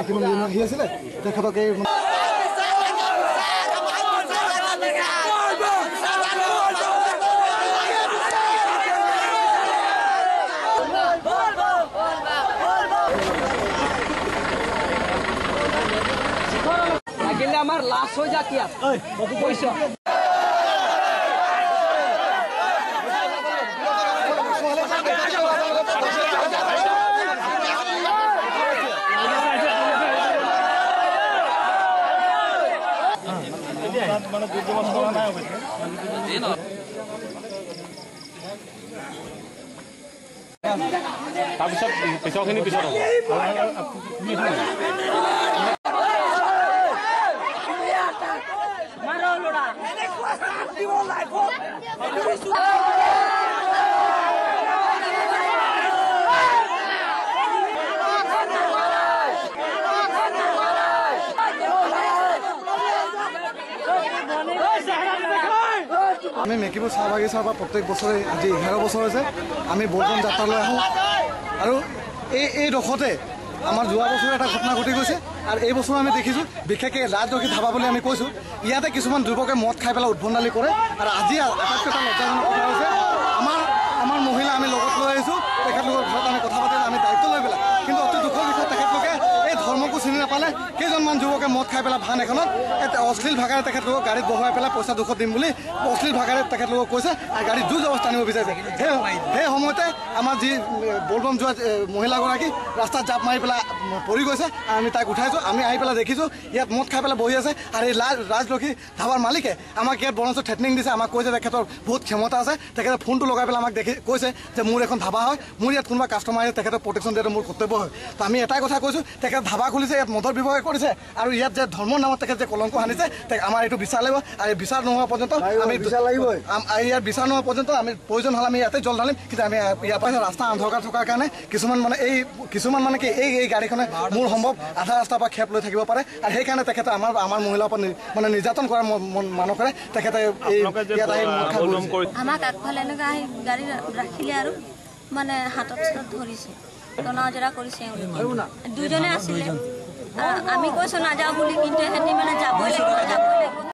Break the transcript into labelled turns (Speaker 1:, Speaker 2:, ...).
Speaker 1: মাইকী মানুহজনী আহি আছিলে তেখেতক এই
Speaker 2: লাগিলে আমাৰ লাশ হৈ যা কিয়া কৈছ
Speaker 3: মানে দুর্যোগ করা নাই তাৰপিছত পিছৰখিনি পিছত হ'ব
Speaker 1: আমি মেকিপুৰ চাহ বাগিচাৰ পৰা প্ৰত্যেক বছৰে আজি 11 বছৰ হৈছে আমি বলবম যাত্ৰালৈ আহোঁ আৰু এই ডোখৰতে আমাৰ যোৱা বছৰ এটা ঘটনা ঘটি গৈছে আৰু এই বছৰ আমি দেখিছোঁ বিশেষকৈ ৰাজলক্ষী ধাবা বুলি আমি কৈছোঁ ইয়াতে কিছুমান যুৱকে মদ খাই পেলাই উদ্ভণ্ডালি কৰে আৰু আজি আটাইতকৈ এটা লজ্জাজনক কথা হৈছে আমাৰ মহিলা আমি লগত লৈ আহিছোঁ তেখেতলোকৰ ঘৰত আমি কথা পাতি আমি দায়িত্ব লৈ পেলাই কিন্তু অতি দুখৰ বিষয়ে তেখেতলোকে এই ধৰ্মকো চিনি নাপালে কেইজনমান যুৱকে মদ খাই পেলাই ভান এখনত অশ্লীল ভাষাৰে তেখেতলোকক গাড়ীত বহুৱাই পেলাই পইচা 200 দিম বুলি অশ্লীল ভাষাৰে তেখেতলোকক কৈছে আৰু গাড়ীত জোৰ জবস্তি আনিব বিচাৰিছে সেই সময়তে আমাৰ যি বলবম যোৱা মহিলাগৰাকী ৰাস্তাত জাপ মাৰি পেলাই পৰি গৈছে আৰু আমি তাইক উঠাইছোঁ আমি আহি পেলাই দেখিছোঁ ইয়াত মদ খাই পেলাই বহি আছে আৰু এই ৰাজলক্ষী ধাবাৰ মালিকে আমাক ইয়াত বৰঞ্চ থ্ৰেটনিং দিছে আমাক কৈছে তেখেতৰ বহুত ক্ষমতা আছে তেখেতে ফোনটো লগাই পেলাই আমাক দেখি কৈছে যে মোৰ এখন ধাবা হয় মোৰ ইয়াত কোনোবা কাষ্টমাৰ আহিলে তেখেতৰ প্ৰটেকশ্যন দিয়াটো মোৰ কৰ্তব্য হয় তো আমি এটাই কথা কৈছোঁ তেখেতে ধাবা খুলিছে ইয়াত মদৰ ব্যৱহাৰ কৰিছে আৰু ইয়াত যে ধৰ্মৰ নামত তেখেতে যে কলংক সানিছে আমাৰ এইটো বিচাৰ লাগিব আৰু এই বিচাৰ নোহোৱা পৰ্যন্ত আমি বিচাৰ লাগিব ইয়াৰ বিচাৰ নোহোৱা পৰ্যন্ত আমি প্ৰয়োজন হ'লে আমি ইয়াতে জল ঢালিম কিন্তু আমি ইয়াৰ পৰা ৰাস্তা অন্ধকাৰ থকাৰ কাৰণে কিছুমান মানে কি এই গাড়ীখনে মোৰ সম্ভৱ আধা ৰাস্তাৰ পৰা খেপ লৈ থাকিব পাৰে আৰু সেইকাৰণে তেখেতে আমাৰ মহিলাৰ ওপৰত মানে নিৰ্যাতন কৰাৰ মানসেৰে তেখেতে ইয়াত আহি
Speaker 4: আমাক আগফালে এনেকুৱা আহি গাড়ী ৰাখিলে আৰু মানে হাতত ধৰিছে টনা জৰা কৰিছে দুজনে আছিলে আমি কৈছোঁ নাযাওঁ বুলি কিন্তু সিহঁতি মানে যাবই লাগিব